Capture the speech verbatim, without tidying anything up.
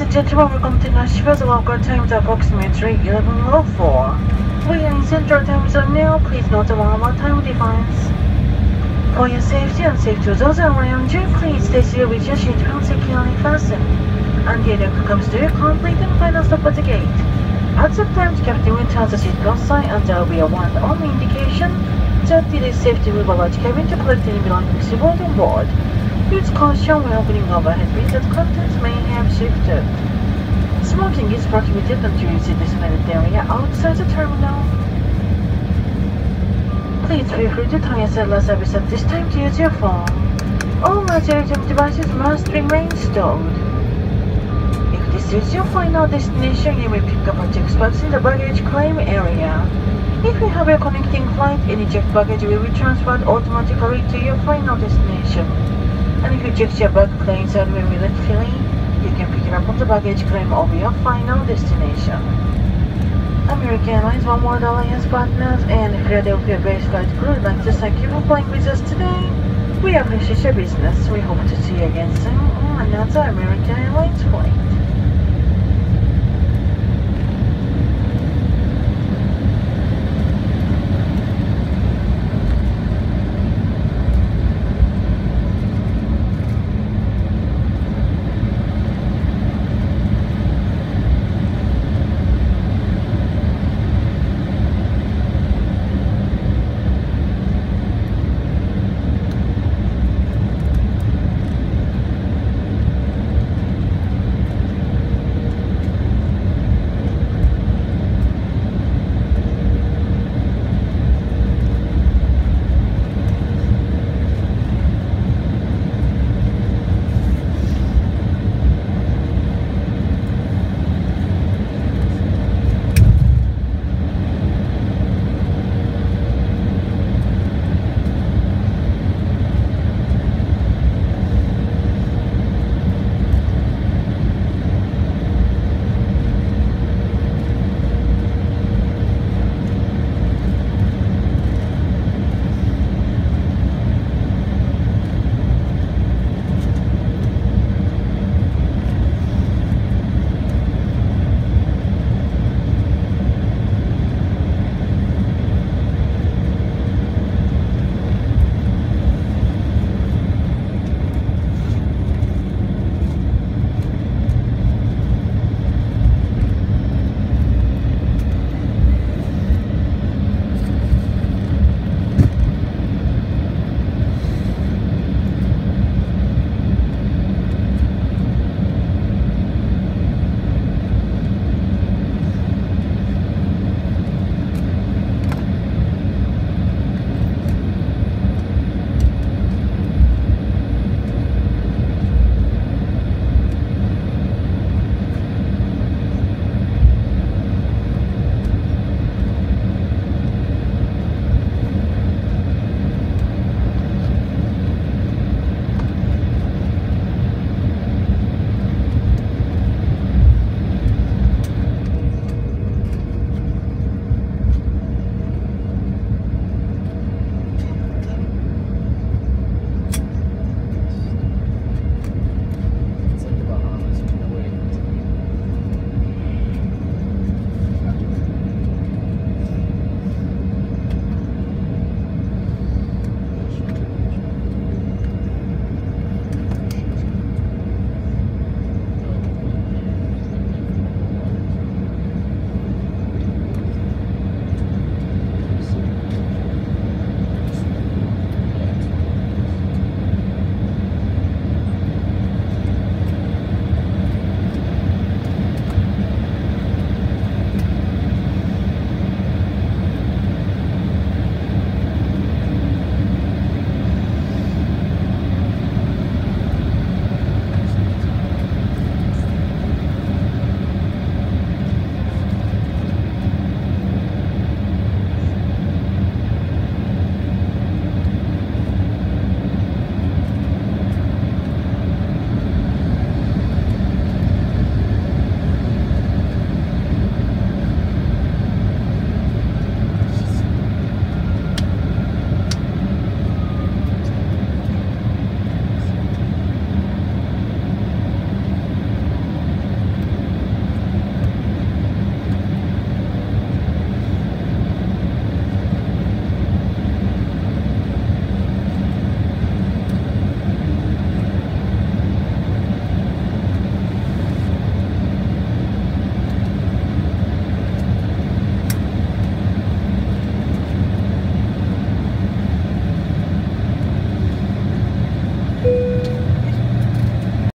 and gentlemen, welcome to Nashville. The local time is approximately eleven oh four. We are in Central Time Zone now. Please note the one-hour time difference. For your safety and safety of those around you, please stay seated with your seatbelt securely fastened until the aircraft comes to a complete and final stop at the gate. At that time, the captain will turn the seatbelt sign and there will be a one-only indication that it is safe to move a large cabin to collect any belongings stored on board. Use caution when opening overhead bins that contents may have shifted. Smoking is prohibited until you see the designated area outside the terminal. Please feel free to turn your cellular service at this time to use your phone. All electronic devices must remain stowed. If this is your final destination, you may pick up a checked bags in the baggage claim area. If you have a connecting flight, any checked baggage will be transferred automatically to your final destination. And if you check your bag claims and when we let filling, you can pick it up on the baggage claim of your final destination. American Airlines, One World Alliance partners, and Philadelphia-based flight crew would like to thank you for flying with us today. We appreciate your business. We hope to see you again soon on another American Airlines flight.